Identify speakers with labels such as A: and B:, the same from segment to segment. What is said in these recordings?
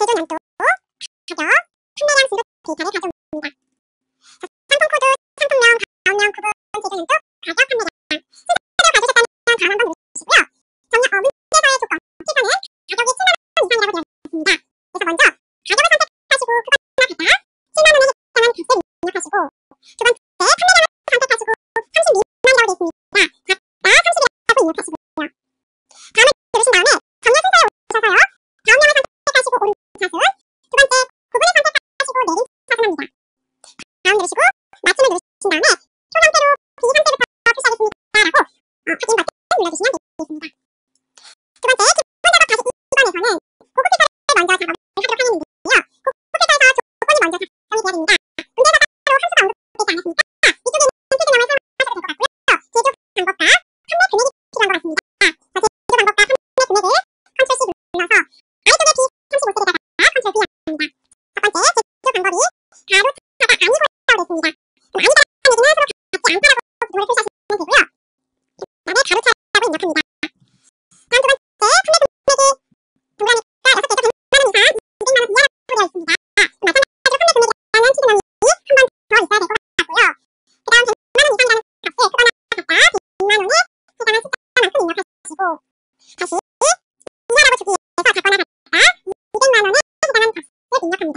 A: 제조 난도, 가격, 판매량 등급 데이터를 가져옵니다. 상품 코드, 상품명, 가업량, 구분, 제조 난도, 가격, 판매량. 순서대로 가주셨다면 다음 한번 누르시고요. 정량 문제사의 조건, 키가는 가격이 7만 원 이상이라고 되어 있습니다. 그래서 먼저 가격을 선택하시고 구간이나 같다 7만 원에 해당하는 값을 입력하시고 두 번째 판매량을 선택하시고 32만이라고 되어 있습니다. 같다 30이라고 입력하시고요. 다음을 누르신 다음에 정량 순서에 오셔서요. 가업량을 선택하시고 오른쪽 차순, 두 번째 구분을 선택하시고 내린 차순합니다. 다음 누르시고 마침을 누르신 다음에 표 형태로 B 상태부터 표시하겠습니다라고 확인 버튼 눌러주시면 되겠습니다. 두 번째 기본 작업 다시 2번에서는 고급 필터를 먼저 작업을 하도록 하겠는데요. 고급 필터에서 조건이 먼저 작성이 돼야 됩니다. 문제사가 따로 함수가 언급되지 않았으니까 이쪽에는 필기명을 사용하셔도 될 것 같고요. 제조 방법과 판매 금액이 필요한 것 같습니다. 자, 제조 방법과 판매 금액을 컨트롤 C 눌러서 아래쪽에 B35셀에다가 컨트롤 V 합니다. 첫 번째 제조 방법이 가로 차가 아니고라고 되어 있습니다. 그럼 아니다라는 얘기는 서로 같지 않다라고 기본을 표시하시면 되고요. 그다음에 가로차라고 입력합니다. 다음 두 번째 판매 금액이 동그라미가 6개에서 100만 원 이상 200만 원 이하라고 되어 있습니다. 마찬가지로 판매 금액이라는 키드명이 한 번 더 있어야 될 것 같고요. 그 다음 100만 원 이상이라는 값을 크거나 같다 100만 원에 해당하는 숫자만큼 입력하시고 다시 이하라고 주기 위해서 작거나 같다 200만 원에 해당하는 값을 입력합니다.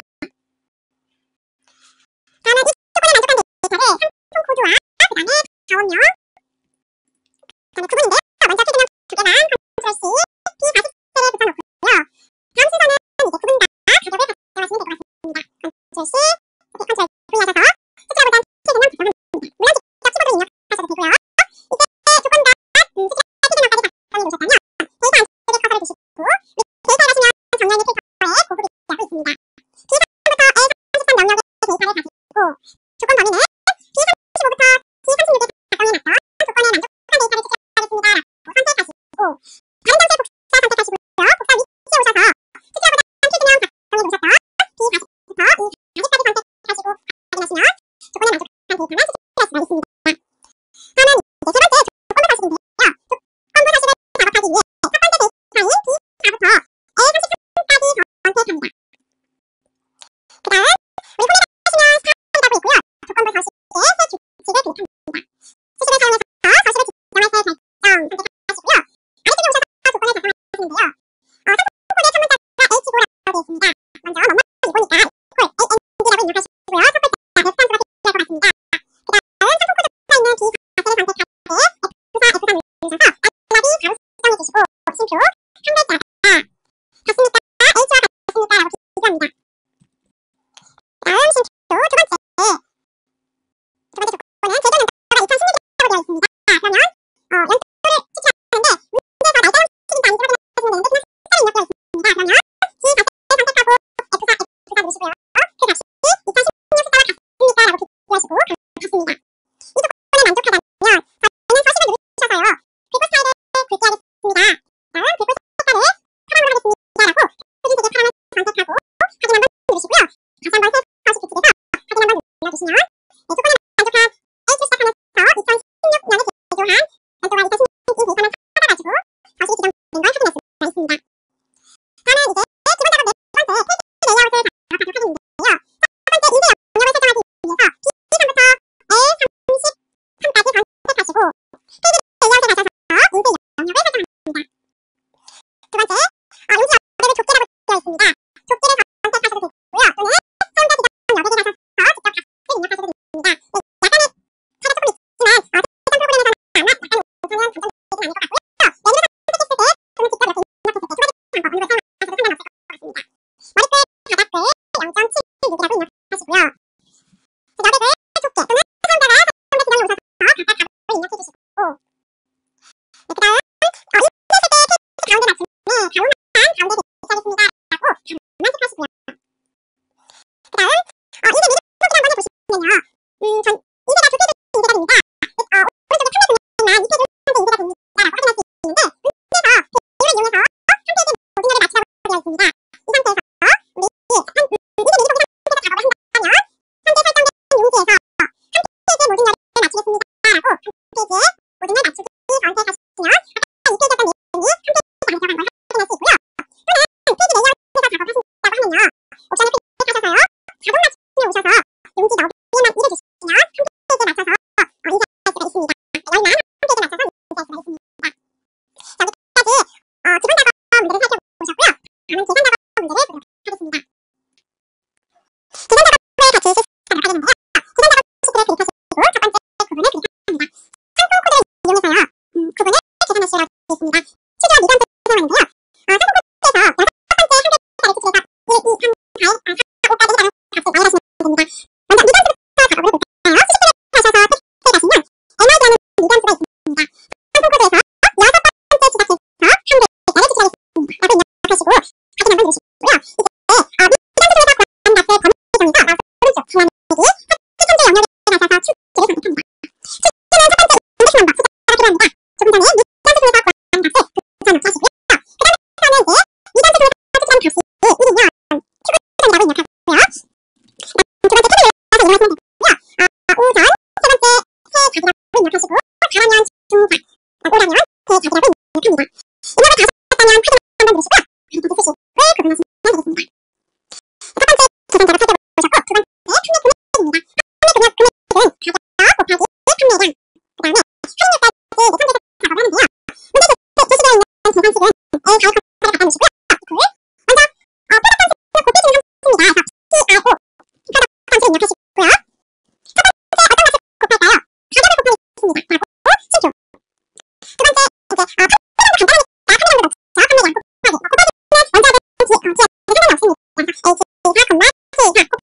A: 다음은 이 조건에 만족한 데이터를 상품 코드와 그 다음에 가업량 그 다음에 구분인데요. 먼저 필기명 두 개만 컨트롤 C, P40셀에 붙여놓고요. 다음 순서는 이제 구분과 가격을 작성하시면 될 것 같습니다. 컨트롤 C, 컨트롤 V 하셔서 숫자보단 필기명 작성합니다. 물론 직접 키보드로 입력하셔도 되고요. 이제 조건과 숫자 필기명까지 작성해 놓으셨다면 데이터 안쪽에 커서를 두시고 데이터에 가시면 정렬 및 필터에 고급이 되고 있습니다. P3부터 A33 영역의 데이터를 가지고 조건 범위는 P35부터 P36에 작성해놨던 조건에 만족한 데이터를 추출하겠습니다. 선택하시고 다른 장소의 복사 선택하시고요. 복사 위치에 오셔서 숫자보다 필기명 작성해 놓으셨던 B40부터 E40까지 선택하시고 계산자로 살펴보셨고, 두 번째 판매 금액입니다. 판매 금액은 가격 곱하기 판매량, 그 다음에 할인율까지 선택해서 작업을 하면 돼요. 문제 제시되어 있는 계산식은 A 가입 카드를 갖다 놓으시고요. 먼저 프로덕트 함수는 곱해주는 함수입니다. 그래서 PRO 프로덕트 함수를 입력하시고요. 첫 번째 어떤 값을 곱할까요? 가격을 곱하겠습니다. 라고 실표. 두 번째 이제 판매량도 간단하니까 판매량도 넣죠. 판매량 곱하기 곱하기는 언제든 뒤에 상관이 없습니다. 그래서 H가, T가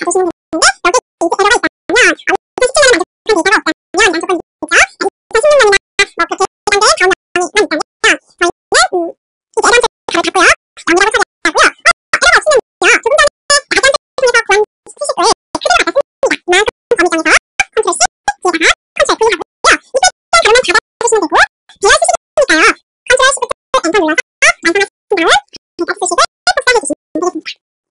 A: 보시면 되는데 여기 에러가 있다면 2017년에 만족한 데이터가 없다면 이런 조건이 있겠죠. 2016년이나 그렇게 해당된 다음 명이만 있다면 저희는 이 에러 함수를 바로 받고요. 0이라고 처리하고요. 에러가 없으면요. 조금 전에 아이언 통해서 구한 수식 외에 그대로 갖다 씁니다. 이만큼 범위 정에서 컨트롤 C 뒤에다가 컨트롤 V 하고요. 이 표시를 그러면 받아주시면 되고 BR 수식이니까요. 컨트롤 Shift 엔터 눌러서 완성하신 다음 BR 수식을 복사해 주시면 되겠습니다.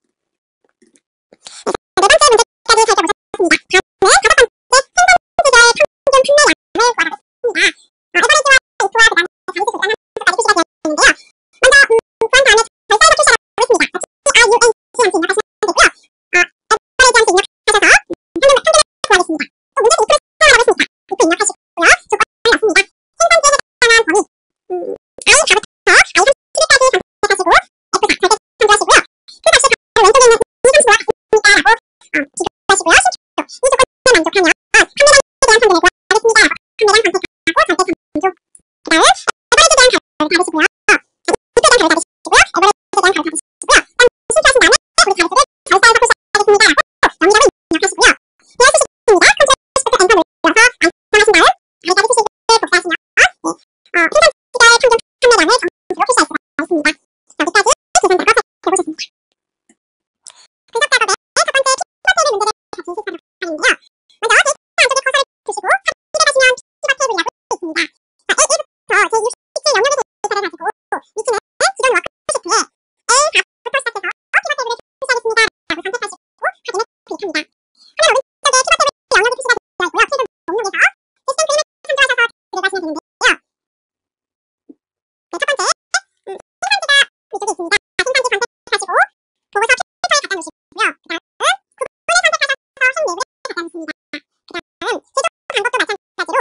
A: 네 번째 문제까지 살펴보셨습니다. 다음은 다섯 번째 생산기계의 평균 판매량을 구하라고 했습니다. 에버리지와 이프와 그 다음에 단지 조건한 수까지 표시가 되어 있는데요. 먼저 구한 다음에 절사로 표시하라고 했습니다. RUNC 함수 입력하시면 되고요. 에버리지 함수 입력하셔서 평균을 구하겠습니다. 또 문제는 이프를 사용하라고 했습니다. 이프 입력하시고요. 조건을 넣습니다. 생산기에 해당한 범위 I 가부터 I 37까지 선택하시고 F 가 절대 참조하시고요. 그 다시 바로 왼쪽에 있는 이 함수와 같습니다라고 지급하시고요. 10초. 이 조건에 만족하면 판매량에 대한 평균을 구하겠습니다라고 판매량 선택하고 절대 참조. 그 다음 에버리지에 대한 가를 받으시고요. 이프에 대한 가를 받으시고요. 에버리지에 대한 가를 받으시고요. 일단 실패하신 다음에 우리 가를 절사에서 표시하겠습니다라고 0이라고 입력하시고요. BR 수식입니다. 컨트롤 Shift 엔터 눌러서 완성하신 다음 가리가리 수식을 복사하시면 생산기계의 평균 판매량을 점수로 표시할 수가 있습니다. 여기까지 계산 작업 해보셨습니다. 분석 작업의 첫 번째 키워드 문제를 같이 시작하도록 하는데요. 먼저 데이터 안쪽에 커서를 두시고 탑 2에 가시면 키워 테이블이라고 있습니다. 자, A1부터 제67 영역의 데이터를 가지고 위치는 기존 워크시트에 A 값부터 시작해서 키워 테이블을 표시하겠습니다라고 선택하시고 확인을 클릭합니다. 화면 오른쪽에 키워 테이블 영역이 표시가 되어 있고요. 테이블 목록에서 시스템 프레임을 참조하셔서 들어가시면 되는데요. 네, 첫 번째 생산기가 위쪽에 있습니다. 생산기 선택하시고 보고서 필터에 갖다 놓으시고요. 그 다음 구분을 선택하셔서 행 레벨에 갖다 놓습니다. 그 다음 제조 방법도 마찬가지로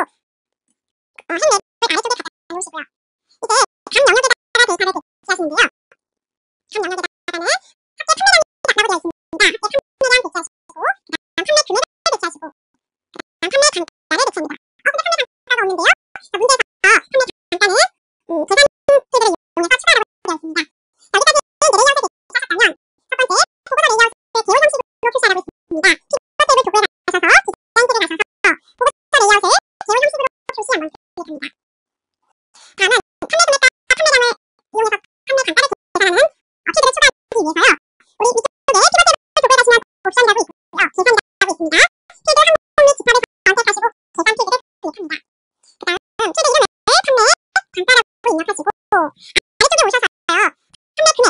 A: 행 레벨 아래쪽에 갖다 놓으시고요. 이제 각 영역에다가 데이터를 배치하시는데요. 각 영역에다가는 합계 판매량이 라고 되어 있습니다. 합계 판매량 배치하시고 그 다음 판매 금액을 배치하시고 그 다음 판매 단가를 배치합니다. 근데 판매 단가가 없는데요. 자, 문제에서 판매 단가는 계산 테이블을 이용해서 추가하라고 되어 있습니다. 여기까지 레이아웃에 배치하셨다면 첫 번째 보고서 레이아웃을 개요 형식으로 표시하라고 했습니다. 키워 테이블 도구에 가셔서 디자인 탭에 가셔서 보고서 레이아웃을 개요 형식으로 표시 한번 클릭합니다. 다음은 판매 금액과 판매량을 이용해서 판매 단가를 계산하는 키들을 추가하기 위해서요. 우리 위쪽에 키워 테이블 도구에 가시면 옵션이라고 있고요. 계산이라고 있습니다. 필드 항목 및 집합에서 선택하시고 계산 필드를 클릭합니다. 그 다음 필드 이름을 판매 단가라고 입력하시고 아래쪽에 오셔서요. 판매 금액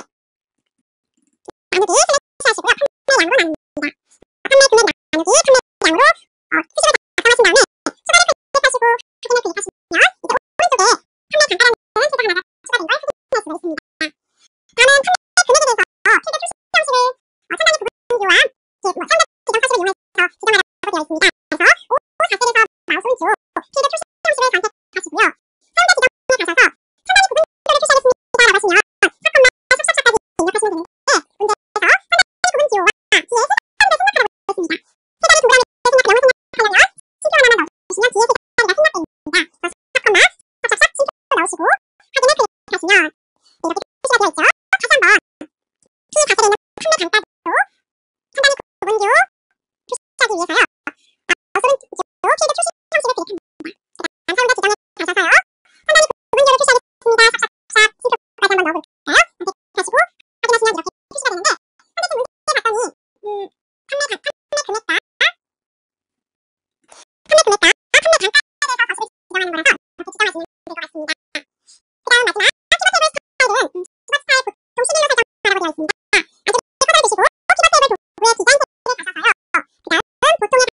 A: 나누기 슬래시하시고요. 판매량으로 나눕니다. 판매 금액 나누기 판매량으로 표시를 작성하신 다음에 추가를 클릭하시고 확인을 클릭하시면 이제 오른쪽에 판매 단가라는 필드 하나가 추가된 걸 확인할 수가 있습니다. 다음은 판매 금액에 대해서 필드 표시 형식을 첨단위 구분기와 첨단 지정 사실을 이용해서 지정하라고 되어 있습니다. 그래서 O 자셀에서 마우스 오른쪽 필드 표시 형식을 선택하시고요. 사용자 지정에 가셔서 첨단위 구분기를 표시하겠습니다라고 하시면 사건과 샵샵샵까지 입력하시면 되는데 문제에서 첨단위 구분기호와 뒤에 세 자리를 생략하라고 되어 있습니다. 세 자리 동그라미를 영어 생략하려면 쉼표 하나만 넣으시면 뒤에 세 자리가 생략됩니다. 그래서 사건과 샵샵샵 쉼표 넣으시고 확인을 클릭하시면 이렇게 표시가 되어 있죠. 다시 한번 P 자셀에 있는 판매 단가로 첨단위 구분기호 표시하기 위해서요. 마우스 오른쪽 필드 표시 형식을 클릭합니다. 그 다음 사용자 지정에 가셔서요. 첨단위 구분기호를 표시하겠습니다. 샵샵샵 쉼표까지 한번 넣어볼까요? 선택하시고 확인하시면 이렇게 표시가 되는데 현재 문제에 봤더니 판매 금액과 판매 단가에 대해서 거슬을 지정하는 거라서 이렇게 지정하시면 될 것 같습니다. 그 다음 마지막 키워 테이블 스타일은 키워 스타일 보통 11로 설정하라고 되어 있습니다. 안쪽에 커서를 두시고 키워 테이블 도구의 디자인 탭에 가셔서요. 그 다음 보통에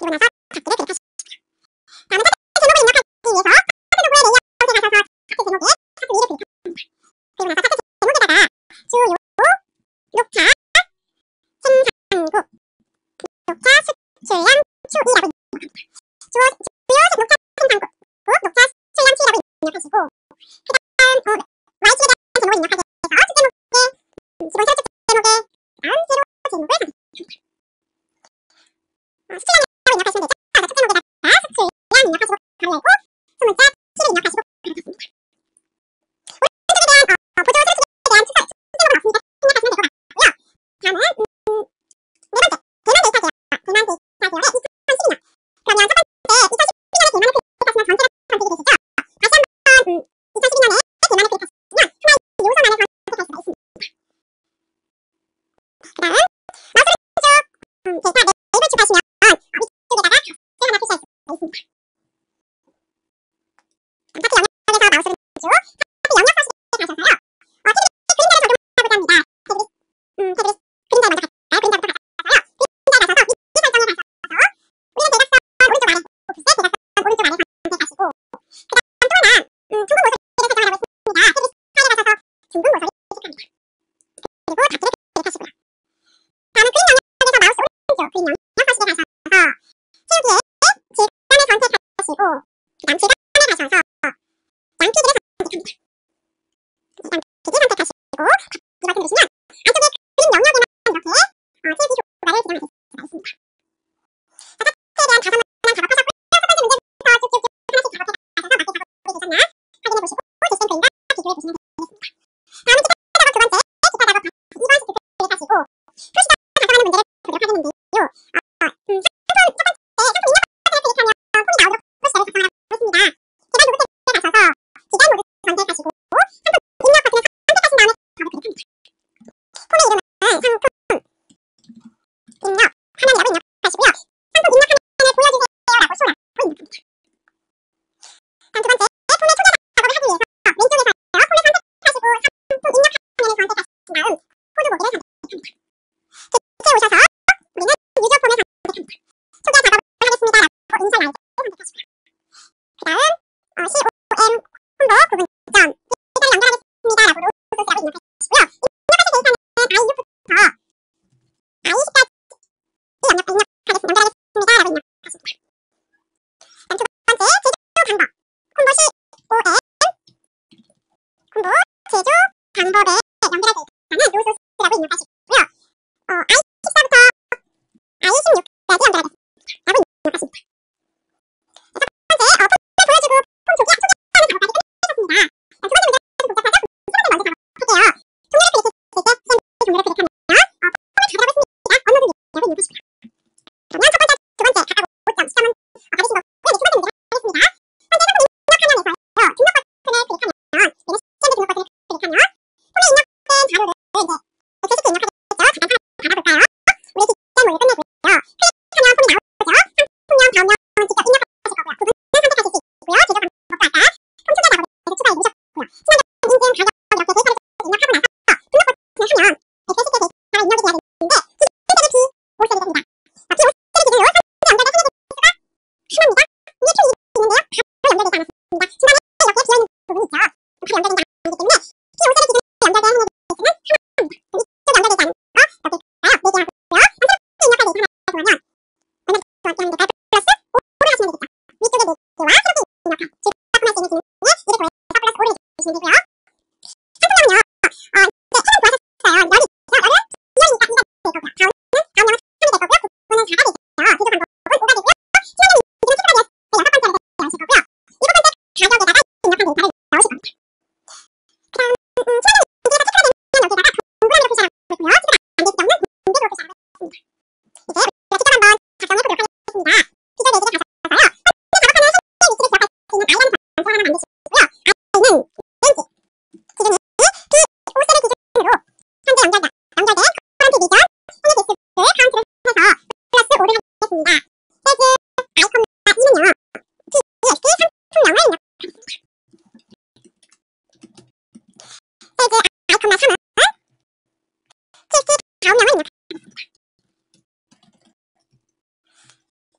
A: 하면 FCK 데이터를 입력이 돼야 되는데, 이 데이터를 모셔야 됩니다.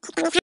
A: 그다음에